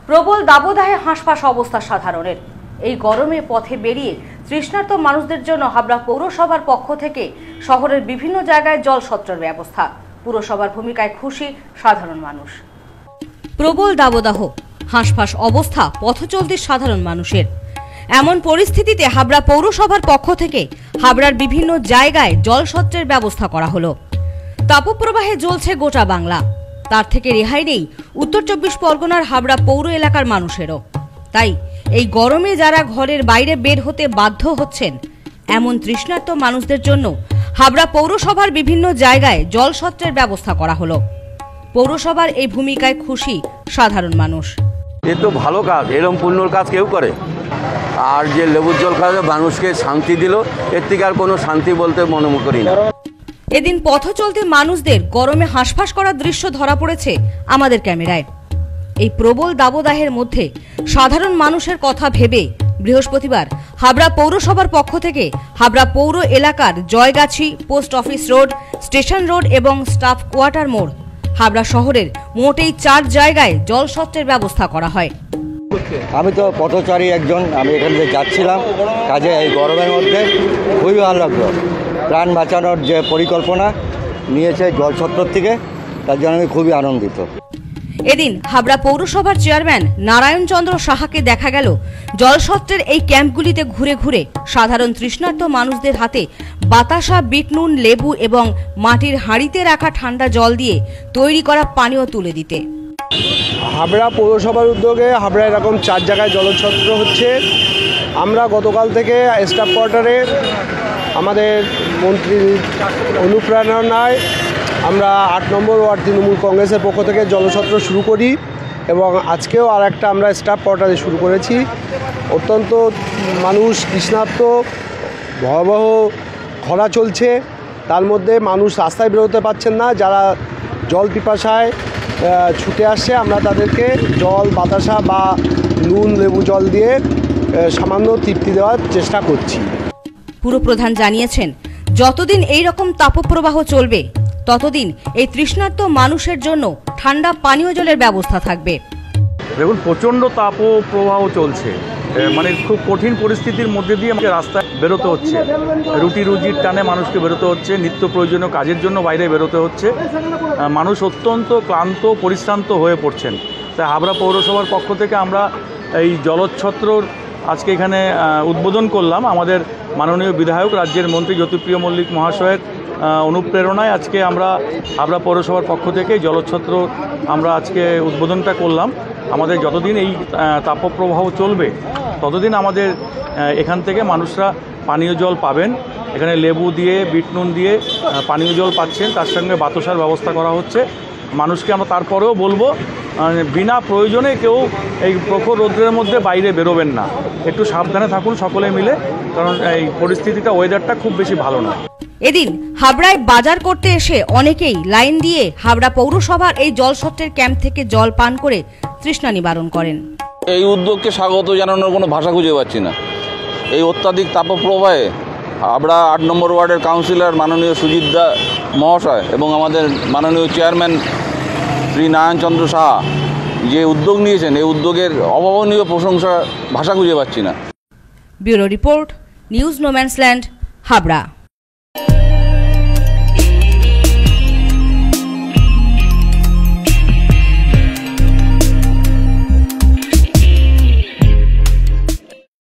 প্রবল দাবদাহে হাঁসফাঁস অবস্থা সাধারণের। এই গরমে পথে বেরিয়ে তৃষ্ণার্ত মানুষদের জন্য হাবড়া পৌরসভার পক্ষ থেকে শহরের বিভিন্ন জায়গায় জলসত্রের ব্যবস্থা। পুরসভার ভূমিকায় খুশি সাধারণ মানুষ। প্রবল দাবদাহ, হাঁসফাঁস অবস্থা পথচলতি সাধারণ মানুষের। এমন পরিস্থিতিতে হাবড়া পৌরসভার পক্ষ থেকে হাবড়ার বিভিন্ন জায়গায় জলসত্রের ব্যবস্থা করা হলো। তাপপ্রবাহে জ্বলছে গোটা বাংলা, তার থেকে রেহাই নেই উত্তর 24 পরগনার হাবড়া পৌর এলাকার মানুষেরও। তাই এই গরমে যারা ঘরের বাইরে বের হতে বাধ্য হচ্ছেন, এমন তৃষ্ণার্ত মানুষদের জন্য হাবড়া পৌরসভার বিভিন্ন জায়গায় জলসত্রের ব্যবস্থা করা হলো। পৌরসভার এই ভূমিকায় খুশি সাধারণ মানুষ। এ তো ভালো কাজ, এরকম পুণ্যর কাজ কেউ করে। আর যে লেবুর জল খাওয়া মানুষকে শান্তি দিল, এর থেকে আর কোনো শান্তি বলতে মনে করি না। এদিন পথ চলতে মানুষদের গরমে হাঁসফাঁস করার দৃশ্য ধরা পড়েছে আমাদের ক্যামেরায়। এই প্রবল দাবদাহের মধ্যে সাধারণ মানুষের কথা ভেবে বৃহস্পতিবার হাবড়া পৌরসভার পক্ষ থেকে হাবড়া পৌর এলাকার Joygachhi, post office road, station road এবং স্টাফ কোয়ার্টার মোড়, হাবড়া শহরের মোটেই 4 জায়গায় জলসত্রের ব্যবস্থা করা হয়। আমি তো পথচারী একজন, আমি এখান থেকে যাচ্ছিলাম কাজে। এই গরমের মধ্যে খুবই ভালো লাগলো। প্রাণ বাঁচানোর যে পরিকল্পনা নিয়েছে জলসত্র থেকে, তার জন্য আমি খুবই আনন্দিত। এদিন হাবড়া পৌরসভার চেয়ারম্যান নারায়ণ চন্দ্র সাহাকে দেখা গেল জলসত্রের এই ক্যাম্পগুলিতে ঘুরে ঘুরে সাধারণ তৃষ্ণার্ত মানুষদের হাতে বাতাসা, বিট নুন, লেবু এবং মাটির হাঁড়িতে রাখা ঠান্ডা জল দিয়ে তৈরি করা পানীয় তুলে দিতে। হাবড়া পৌরসভার উদ্যোগে হাবড়া এরকম 4 জায়গায় জলছত্র হচ্ছে। আমরা গতকাল থেকে স্টাফ কোয়ার্টারে আমাদের মন্ত্রীর অনুপ্রেরণায় আমরা 8 নম্বর ওয়ার্ড তৃণমূল কংগ্রেসের পক্ষ থেকে জলছত্র শুরু করি এবং আজকেও আর একটা আমরা স্টাফ কোয়ার্টারে শুরু করেছি। অত্যন্ত মানুষ তৃষ্ণার্ত, ভয়াবহ খরা চলছে, তার মধ্যে মানুষ রাস্তায় বেরোতে পারছেন না। যারা জল পিপাসায় ছুটে আসছে, আমরা তাদেরকে জল, বাতাসা বা নুন, লেবু জল দিয়ে সামান্য তৃপ্তি দেওয়ার চেষ্টা করছি। পুরপ্রধান জানিয়েছেন, যতদিন এই রকম তাপপ্রবাহ চলবে ততদিন এই তৃষ্ণার্ত মানুষের জন্য ঠান্ডা পানীয় জলের ব্যবস্থা থাকবে। দেখুন, প্রচণ্ড তাপপ্রবাহ চলছে, মানে খুব কঠিন পরিস্থিতির মধ্যে দিয়ে আমাকে রাস্তায় বেরোতে হচ্ছে। রুটি রুজির টানে মানুষকে বেরোতে হচ্ছে, নিত্য প্রয়োজনীয় কাজের জন্য বাইরে বেরোতে হচ্ছে। মানুষ অত্যন্ত ক্লান্ত, পরিশ্রান্ত হয়ে পড়ছেন। তাই হাবড়া পৌরসভার পক্ষ থেকে আমরা এই জলচ্ছত্রর আজকে এখানে উদ্বোধন করলাম। আমাদের মাননীয় বিধায়ক, রাজ্যের মন্ত্রী জ্যোতিপ্রিয় মল্লিক মহাশয়ের অনুপ্রেরণায় আজকে আমরা হাবড়া পৌরসভার পক্ষ থেকে জলচ্ছত্র আমরা আজকে উদ্বোধনটা করলাম। আমাদের যতদিন এই তাপপ্রবাহ চলবে ততদিন আমাদের এখান থেকে মানুষরা পানীয় জল পাবেন। এখানে লেবু দিয়ে, বিট নুন দিয়ে পানীয় জল পাচ্ছেন, তার সঙ্গে বাতাসার ব্যবস্থা করা হচ্ছে। মানুষকে আমরা তারপরেও বলবো, বিনা প্রয়োজনে কেউ এই প্রখর রৌদ্রের মধ্যে বাইরে বেরোবেন না, একটু সাবধানে থাকুন সকলে মিলে, কারণ এই পরিস্থিতিটা, ওয়েদারটা খুব বেশি ভালো নয়। এদিন হাবড়ায় বাজার করতে এসে অনেকেই লাইন দিয়ে হাবড়া পৌরসভার এই জলসত্রের ক্যাম্প থেকে জল পান করে তৃষ্ণা নিবারণ করেন। এই উদ্যোগকে স্বাগত জানানোর কোনো ভাষা খুঁজে পাচ্ছি না। এই অত্যাধিক তাপপ্রবাহে হাবড়া 8 নম্বর ওয়ার্ডের কাউন্সিলর মাননীয় সুজিত দা মহাশয় এবং আমাদের মাননীয় চেয়ারম্যান শ্রী নারায়ণ চন্দ্র সাহা যে উদ্যোগ নিয়েছেন, এই উদ্যোগের অভাবনীয় প্রশংসা ভাষা খুঁজে পাচ্ছি না। Bureau report, news no man's land, Habra.